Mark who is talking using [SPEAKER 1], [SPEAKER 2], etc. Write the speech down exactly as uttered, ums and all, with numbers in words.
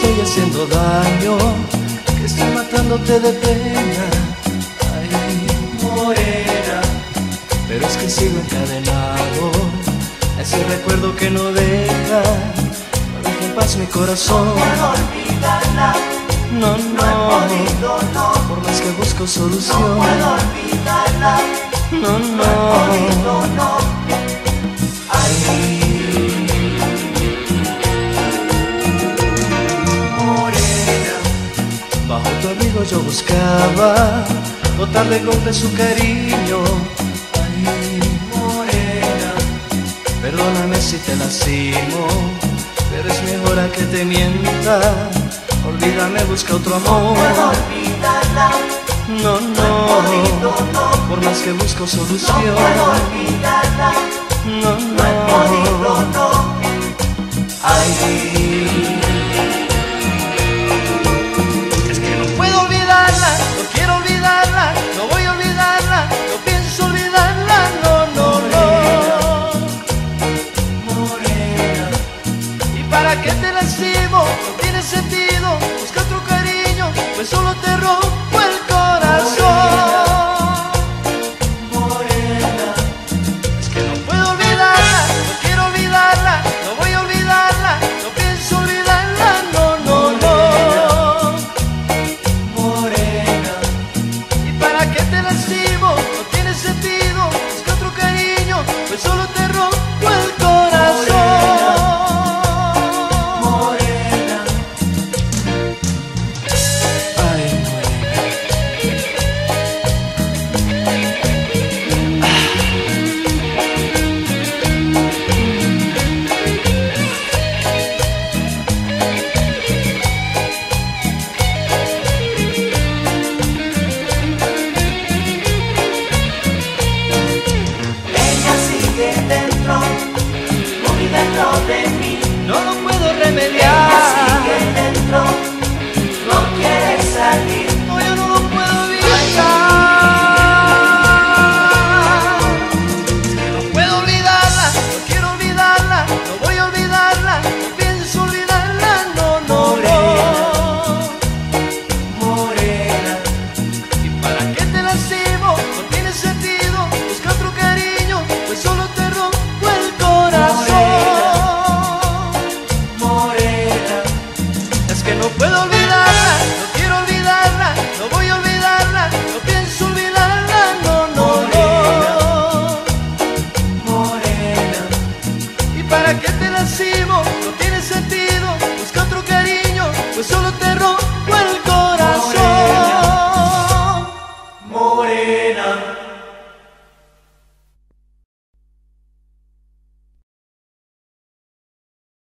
[SPEAKER 1] estoy haciendo daño, que estoy matándote de pena. Ay, morena, pero es que sigo encadenado a ese recuerdo que no deja, no deja en paz mi corazón.
[SPEAKER 2] No puedo olvidarla,
[SPEAKER 1] No, no,
[SPEAKER 2] no he podido, no.
[SPEAKER 1] por más que busco solución.
[SPEAKER 2] No puedo olvidarla,
[SPEAKER 1] No,
[SPEAKER 2] no he podido,
[SPEAKER 1] no,
[SPEAKER 2] no. Ay, morena,
[SPEAKER 1] bajo tu abrigo yo buscaba dotar de golpe su cariño. Ay, morena, perdóname si te lastimo, pero es mejor a que te mienta. Olvídame, busca otro amor.
[SPEAKER 2] no puedo olvidarla,
[SPEAKER 1] No,
[SPEAKER 2] no he podido,
[SPEAKER 1] no,
[SPEAKER 2] no.
[SPEAKER 1] por más que busco
[SPEAKER 2] No
[SPEAKER 1] solución.
[SPEAKER 2] puedo olvidarla,
[SPEAKER 1] No,
[SPEAKER 2] no he podido,
[SPEAKER 1] no,
[SPEAKER 2] no. Ay,